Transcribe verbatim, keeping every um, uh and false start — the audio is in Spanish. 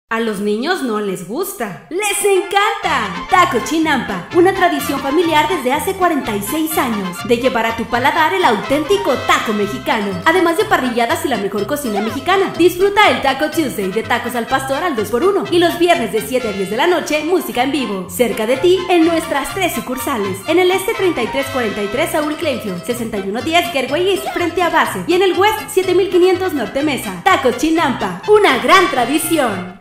A los niños no les gusta, ¡les encanta! Taco Chinampa, una tradición familiar desde hace cuarenta y seis años de llevar a tu paladar el auténtico taco mexicano, además de parrilladas y la mejor cocina mexicana. Disfruta el Taco Tuesday de tacos al pastor al dos por uno y los viernes de siete a diez de la noche, música en vivo, cerca de ti en nuestras tres sucursales, en el este treinta y tres cuarenta y tres Saúl Clenfield, sesenta y uno diez Gateway East frente a Base y en el west siete mil quinientos Norte Mesa. Taco Chinampa, una gran tradición.